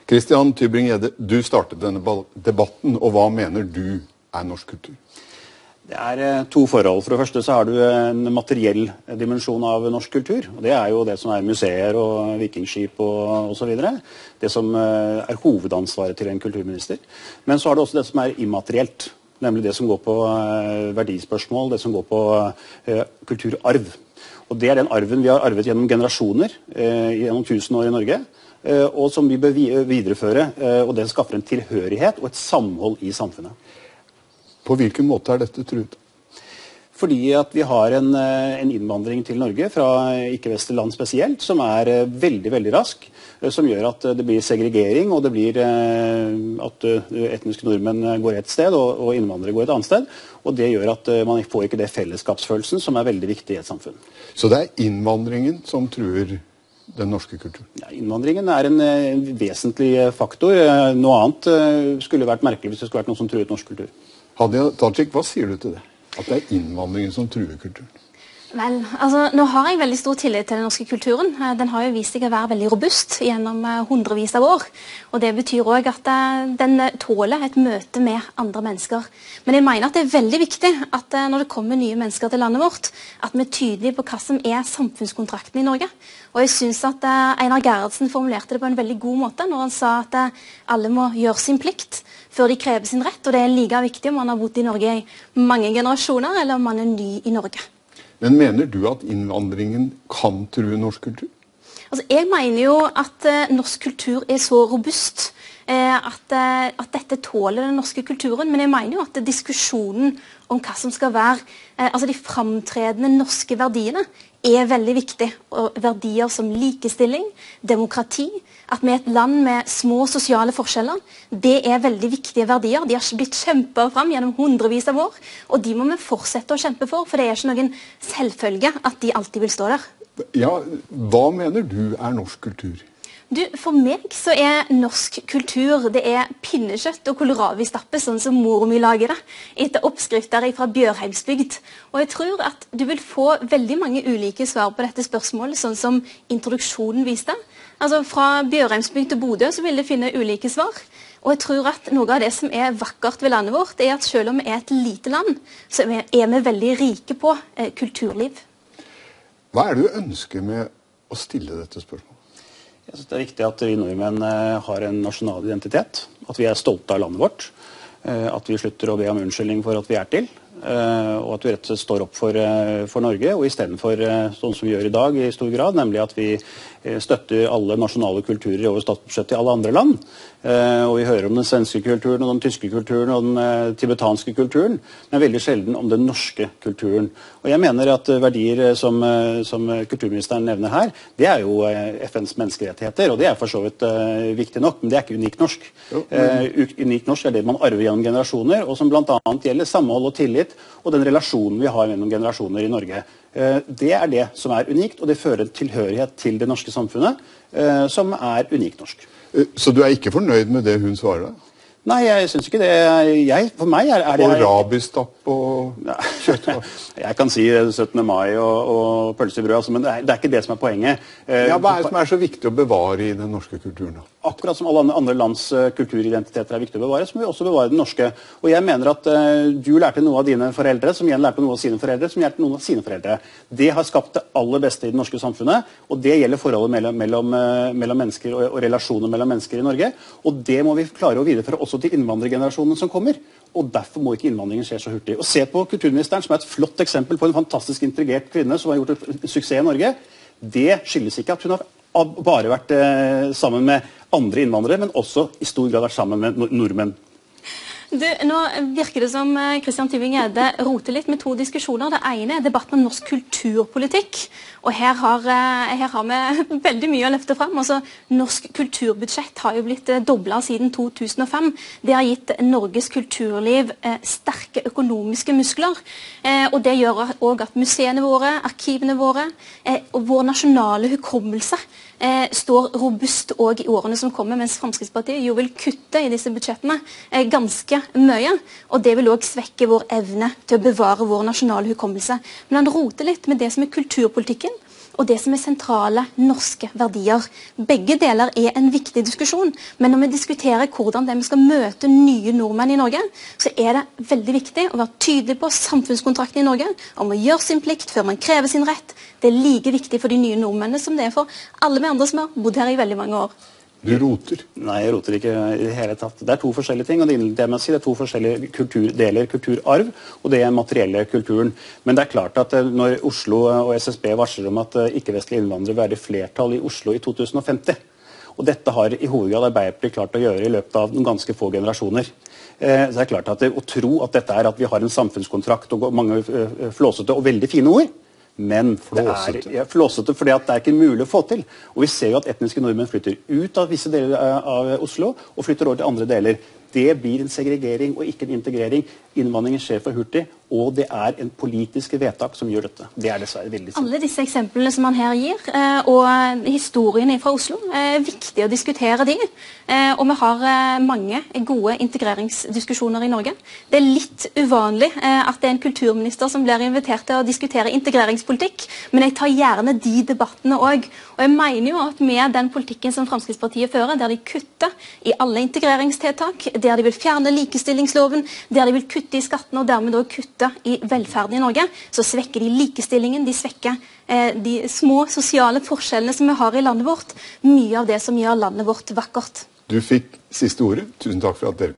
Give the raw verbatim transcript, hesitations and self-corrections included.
Christian Tybring-Gjedde, du startet denne debatten, og hva mener du er norsk kultur? Det er to forhold. For det første så har du en materiell dimensjon av norsk kultur. Og det er jo det som er museer og vikingskip og, og så videre. Det som er hovedansvaret til en kulturminister. Men så har du også det som er immaterielt. Nemlig det som går på verdispørsmål, det som går på uh, kulturarv. Og det er den arven vi har arvet gjennom generasjoner, uh, gjennom tusen år i Norge. Uh, og som vi bør videreføre. Uh, og det skaffer en tilhørighet og et samhold i samfunnet. På hvilken måte er dette truet? Fordi at vi har en, en innvandring til Norge, fra ikke-vestlige land spesielt, som er veldig, veldig rask, som gjør at det blir segregering, og det blir at etniske nordmenn går et sted, og, og innvandrere går et annet sted. Og det gjør at man får ikke det fellesskapsfølelsen som er veldig viktig i et samfunn. Så det er innvandringen som truer den norske kulturen? Ja, innvandringen er en, en vesentlig faktor. Noe annet skulle vært merkelig hvis det skulle vært noe som truet norsk kultur. Hadia Tajik, hva sier du til det? At det er innvandringen som truer kulturen? Vel, altså, nå har jeg veldig stor tillit til den norske kulturen. Den har jo vist seg å være veldig robust gjennom hundrevis av år. Og det betyr også at den tåler et møte med andre mennesker. Men jeg mener at det er veldig viktig at når det kommer nye mennesker til landet vårt, at vi er tydelige på hva som er samfunnskontrakten i Norge. Og jeg synes at Einar Gerhardsen formulerte det på en veldig god måte når han sa at alle må gjøre sin plikt før de krever sin rett, og det er like viktig om man har bodd i Norge i mange generasjoner, eller om man er ny i Norge. Men mener du at innvandringen kan true norsk kultur? Altså, jeg mener jo at uh, norsk kultur er så robust, uh, at, uh, at dette tåler den norske kulturen, men jeg mener jo at diskusjonen om hva som skal være uh, altså de framtredende norske verdiene, er veldig viktig. Og verdier som likestilling, demokrati, at vi er et land med små sosiale forskjeller, det er veldig viktige verdier. De har blitt kjempet fram gjennom hundrevis av år, og de må vi fortsette å kjempe for, for det er ikke noen selvfølge at de alltid vil stå der. Ja, hva mener du er norsk kultur? Du, for meg så er norsk kultur, det er pinnekjøtt og kålrabistappe, sånn som mor mi lager det, etter oppskrifter fra Bjørheimsbygd. Og jeg tror at du vil få veldig mange ulike svar på dette spørsmålet, sånn som introduksjonen viste. Altså fra Bjørheimsbygd til Bodø så vil du finne ulike svar. Og jeg tror at noe av det som er vakkert ved landet vårt, er at selv om vi er et lite land, så er vi veldig rike på eh, kulturliv. Hva er det du ønsker med å stille dette spørsmålet? Jeg synes det er viktig at vi nordmenn har en nasjonal identitet, at vi er stolte av landet vårt, at vi slutter å be om unnskyldning for at vi er til, og at vi rett og slett står opp for, for Norge, og i stedet for sånn som vi gjør i dag i stor grad, nemlig at vi støtter alle nasjonale kulturer over statsbudsjettet i alle andre land. Og vi hører om den svenske kulturen, og den tyske kulturen, og den tibetanske kulturen, men veldig sjelden om den norske kulturen. Og jeg mener at verdier som, som kulturministeren nevner her, det er jo F N's menneskerettigheter, og det er for så vidt uh, viktig nok, men det er ikke unikt norsk. Jo, men... uh, unikt norsk er det man arver gjennom generasjoner, og som blant annet gjelder samhold og tillit, og den relasjonen vi har mellom generasjoner i Norge. Uh, det er det som er unikt, og det fører en tilhørighet til det norske samfunnet, uh, som er unikt norsk. Så du er ikke fornøyd med det hun svarer da? Nei, jeg synes ikke det. Jeg, for meg er, er det... Og rabistapp og kjøtt. Jeg kan si syttende mai og, og pølsebrød, altså, men det er, det er ikke det som er poenget. Ja, hva er det som er så viktig å bevare i den norske kulturen da? Akkurat som alle andre lands kulturidentiteter er viktig å bevare, så må vi også bevare den norske. Og jeg mener at uh, du lærte noe av dine foreldre, som igjen lærte noe av sine foreldre, som lærte noe av sine foreldre. Det har skapt det aller beste i det norske samfunnet, og det gjelder forholdet mellom, mellom, uh, mellom mennesker og, og relasjoner mellom mennesker i Norge. Og det må vi klare å videreføre også til innvandrergenerasjonen som kommer. Og derfor må ikke innvandringen skje så hurtig. Og se på kulturministeren, som er et flott eksempel på en fantastisk integrert kvinne som har gjort en suksess i Norge. Det skyldes ikke at hun har bare vært eh, sammen med andre innvandrere, men også i stor grad vært sammen med nordmenn. Du, nå virker det som Christian Tybring-Gjedde roter litt med to diskusjoner. Det ene er debatten om norsk kulturpolitikk. Og her har, her har vi veldig mye å løfte frem. Altså, norsk kulturbudsjett har jo blitt doblet siden to tusen og fem. Det har gitt Norges kulturliv eh, sterke økonomiske muskler. Eh, og det gjør også at museene våre, arkivene våre eh, og vår nasjonale hukommelse Eh, står robust også i årene som kommer, mens Fremskrittspartiet jo vil kutte i disse budsjettene eh, ganske mye, og det vil også svekke vår evne til å bevare vår nasjonale hukommelse. Men han roter litt med det som er kulturpolitikken, og det som er sentrale norske verdier. Begge deler er en viktig diskusjon, men når vi diskuterer hvordan det vi skal møte nye nordmenn i Norge, så er det veldig viktig å være tydelig på samfunnskontrakten i Norge, om å gjøre sin plikt før man krever sin rett. Det er like viktig for de nye nordmennene som det er for alle vi andre som har bodd her i veldig mange år. Du roter. Nei, jeg roter ikke i det hele tatt. Det er to forskjellige ting, og det, det, si, det er to forskjellige kulturdeler, kulturarv, og det er materielle kulturen. Men det er klart at når Oslo og S S B varsler om at ikke-vestlige innvandrere vil være flertall i Oslo i to tusen og femti, og dette har i hovedgrad Arbeiderpartiet klart å gjøre i løpet av noen ganske få generasjoner. Eh, så det er klart at det, å tro at dette er at vi har en samfunnskontrakt og mange uh, flåsete og veldig fine ord, men flåsete. Det er ja, flåsete fordi at det er ikke mulig å få til. Og vi ser jo at etniske nordmenn flytter ut av visse deler av Oslo og flytter over til andre deler. Det blir en segregering og ikke en integrering. Innvandringen skjer for hurtig, og det er en politiske vedtak som gjør dette. Det er dessverre veldig sant. Alle disse eksemplene som man her gir, og historien fra Oslo, er viktig å diskutere de. Og vi har mange gode integreringsdiskusjoner i Norge. Det er litt uvanlig at det er en kulturminister som blir invitert til å diskutere integreringspolitikk, men jeg tar gjerne de debattene også. Og jeg mener jo at med den politikken som Fremskrittspartiet fører, der de kutter i alle integreringstiltak, der de vil fjerne likestillingsloven, der de vil kutte i skattene og dermed også kutte i velferden i Norge, så svekker de likestillingen, de svekker eh, de små sosiale forskjellene som vi har i landet vårt, mye av det som gjør landet vårt vakkert. Du fikk siste ordet. Tusen takk for at dere